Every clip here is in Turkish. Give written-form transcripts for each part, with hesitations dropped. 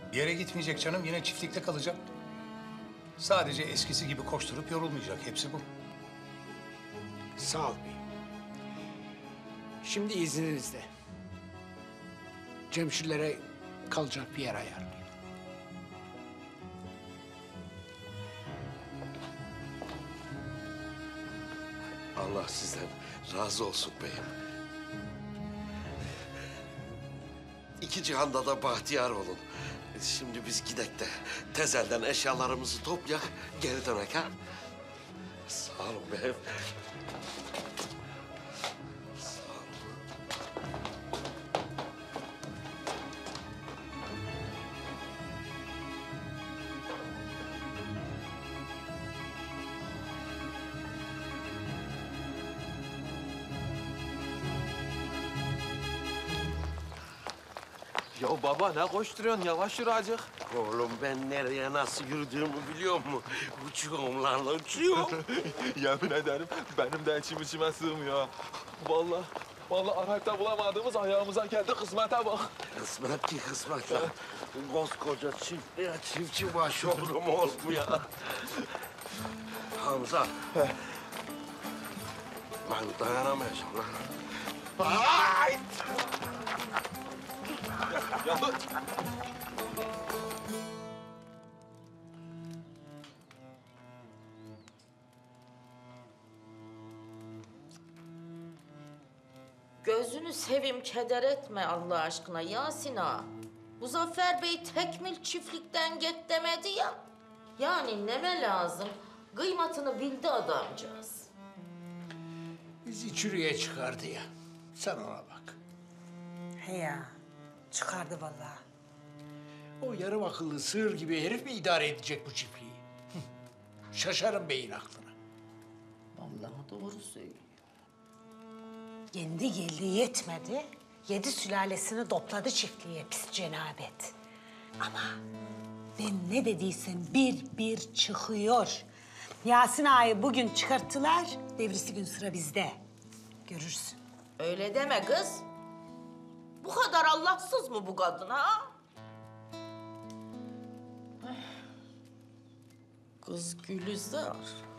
Bir yere gitmeyecek canım, yine çiftlikte kalacak. Sadece eskisi gibi koşturup yorulmayacak, hepsi bu. Sağ ol beyim. Şimdi izninizle. Cemşirlere kalacak bir yer ayarlayayım. Allah sizden razı olsun beyim. İki cihanda da bahtiyar olun. Şimdi biz gidek de tezelden eşyalarımızı toplayak, geri dönek ha. Sağ olun beyim. Sağ olun. Ya baba ne koşturuyorsun? Yavaş yürü azıcık. Oğlum ben nereye nasıl yürüdüğümü biliyor musun? Uçuyorum lan, uçuyorum. Yemin ederim benim de içime sığmıyor. Vallahi arayıp bulamadığımız ayağımıza geldi, kısmete bak. Kısmet ki kısmet lan. Koskoca çiftliğe çiftçi başı olurum oğlum ya. Hamza. Ben dayanamayacağım lan. Ay! Ya dur. Gözünü seveyim, keder etme Allah aşkına Yasin ağa. Muzaffer Bey tekmil çiftlikten git demedi ya. Yani neme lazım? Kıymatını bildi adamcağız. Bizi çürüye çıkardı ya. Sen ona bak. He ya, çıkardı vallahi. O yarım akıllı sığır gibi herif mi idare edecek bu çiftliği? Şaşarım beyin aklına. Vallahi doğru söylüyor. Kendi geldi yetmedi, 7 sülalesini topladı çiftliğe pis cenabet. Ama ben ne dediysem bir çıkıyor. Yasin ağayı bugün çıkarttılar, devrisi gün sıra bizde. Görürsün. Öyle deme kız. Bu kadar Allahsız mı bu kadın ha? Kız Gülizar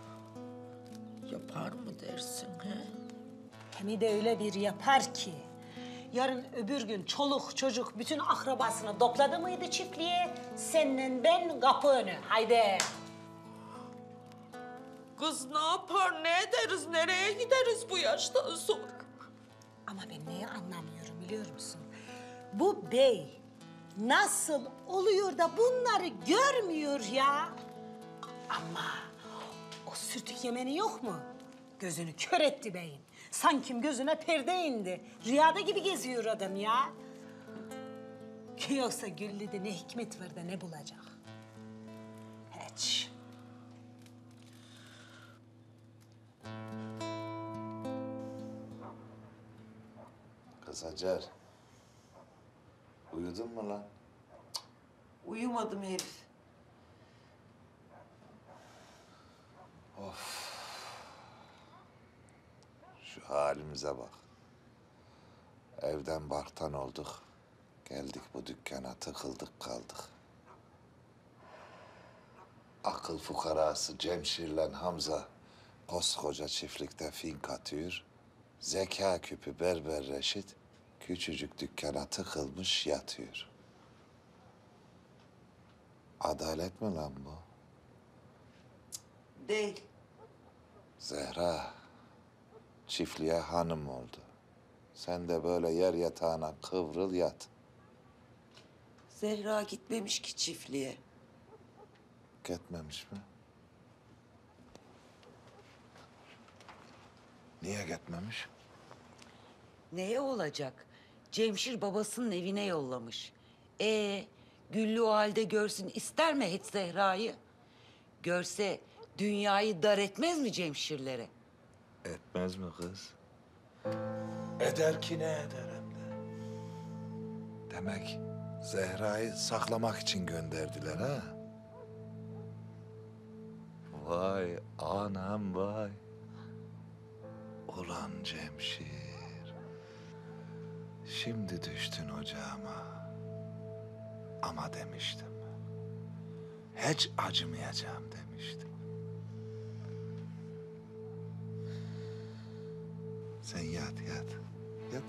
yapar mı dersin he? Hem de öyle bir yapar ki, yarın öbür gün çoluk çocuk bütün akrabasını topladı mıydı çiftliğe, seninle ben kapı önü, haydi. Kız ne yapar, ne ederiz, nereye gideriz bu yaştan sonra? Ama ben neyi anlamıyorum biliyor musun? Bu bey nasıl oluyor da bunları görmüyor ya? Ama o sürtük yemeni yok mu? Gözünü kör etti beyin. Sanki gözüne perde indi. Rüyada gibi geziyor adam ya. Yoksa Güllü'de ne hikmet var da ne bulacak? Hiç. Kız Hacer, uyudun mu lan? Uyumadım herif. Şu halimize bak. Evden barktan olduk. Geldik bu dükkana, tıkıldık kaldık. Akıl fukarası Cemşir'le Hamza koskoca çiftlikte fink atıyor. Zeka küpü Berber Reşit küçücük dükkana tıkılmış yatıyor. Adalet mi lan bu? Değil. Zehra, çiftliğe hanım oldu. Sen de böyle yer yatağına kıvrıl yat. Zehra gitmemiş ki çiftliğe. Gitmemiş mi? Niye gitmemiş? Neye olacak? Cemşir babasının evine yollamış. Güllü o halde görsün ister mi hiç Zehra'yı? Görse dünyayı dar etmez mi Cemşirlere? Etmez mi kız? Eder ki ne eder hem de. Demek Zehra'yı saklamak için gönderdiler ha? Vay anam vay. Ulan Cemşir. Şimdi düştün ocağıma. Ama demiştim. Hiç acımayacağım demiştim. Sen yat. Yat.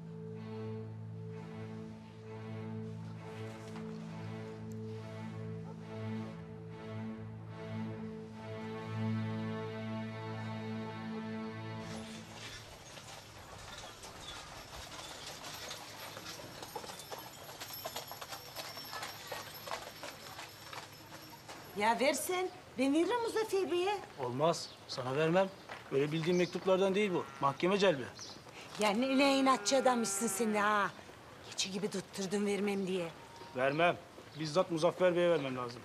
Ya versen, ben veririm Muzaffer Bey'e. Olmaz. Sana vermem. Öyle bildiğin mektuplardan değil bu. Mahkeme celbi. Ya ne inatçı adammışsın sen de ha. Keçi gibi tutturdun vermem diye. Vermem. Bizzat Muzaffer Bey'e vermem lazım.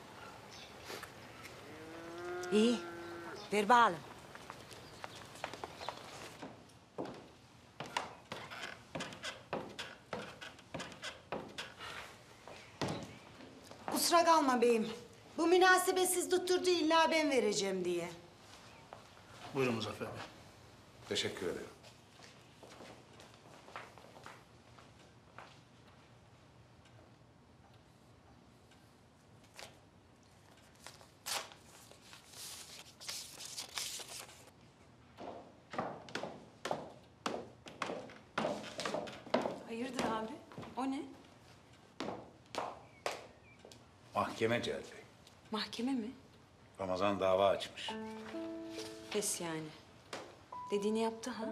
İyi, ver bakalım. Kusura kalma beyim. Bu münasebetsiz tutturdu illa ben vereceğim diye. Buyurun Muzaffer Bey. Teşekkür ederim. Hayırdır abi? O ne? Mahkeme celbi. Mahkeme mi? Ramazan dava açmış. Pes yani. Dediğini yaptı ha?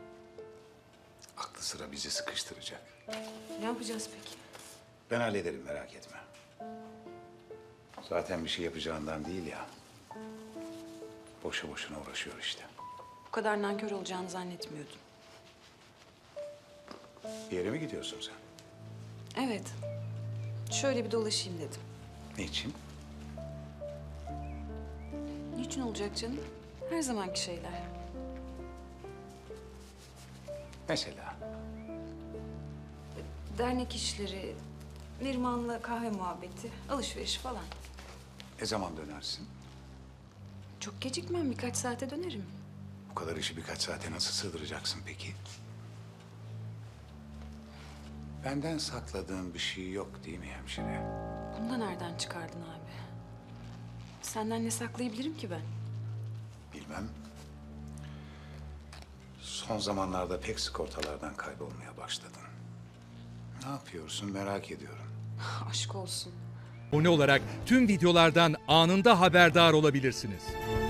Aklı sıra bizi sıkıştıracak. Ne yapacağız peki? Ben hallederim, merak etme. Zaten bir şey yapacağından değil ya. Boşu boşuna uğraşıyor işte. Bu kadar nankör olacağını zannetmiyordum. Bir yere mi gidiyorsun sen? Evet. Şöyle bir dolaşayım dedim. Niçin? Niçin olacak canım? Her zamanki şeyler. Mesela? Dernek işleri, Neriman'la kahve muhabbeti, alışveriş falan. Ne zaman dönersin? Çok gecikmem, birkaç saate dönerim. Bu kadar işi birkaç saate nasıl sığdıracaksın peki? Benden sakladığın bir şey yok değil mi hemşire? Bunu da nereden çıkardın abi? Senden ne saklayabilirim ki ben? Bilmem. Son zamanlarda pek sık ortalardan kaybolmaya başladın. Ne yapıyorsun merak ediyorum. Aşk olsun. Abone olarak tüm videolardan anında haberdar olabilirsiniz.